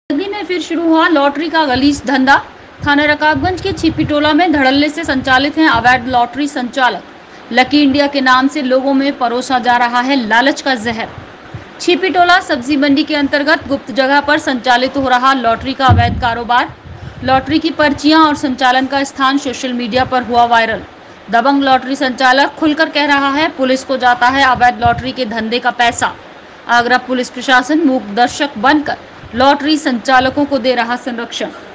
दिल्ली में फिर शुरू हुआ लॉटरी का गलीज धंधा। थाना रकाबगंज के छिपीटोला में धड़ल्ले से संचालित हैं अवैध लॉटरी संचालक। लकी इंडिया के नाम से लोगों में परोसा जा रहा है लालच का जहर। छिपीटोला सब्जी मंडी के अंतर्गत गुप्त जगह पर संचालित हो रहा लॉटरी का अवैध कारोबार। लॉटरी की पर्चियां और संचालन का स्थान सोशल मीडिया पर हुआ वायरल। दबंग लॉटरी संचालक खुलकर कह रहा है, पुलिस को जाता है अवैध लॉटरी के धंधे का पैसा। आगरा पुलिस प्रशासन मूक दर्शक बनकर लॉटरी संचालकों को दे रहा संरक्षण।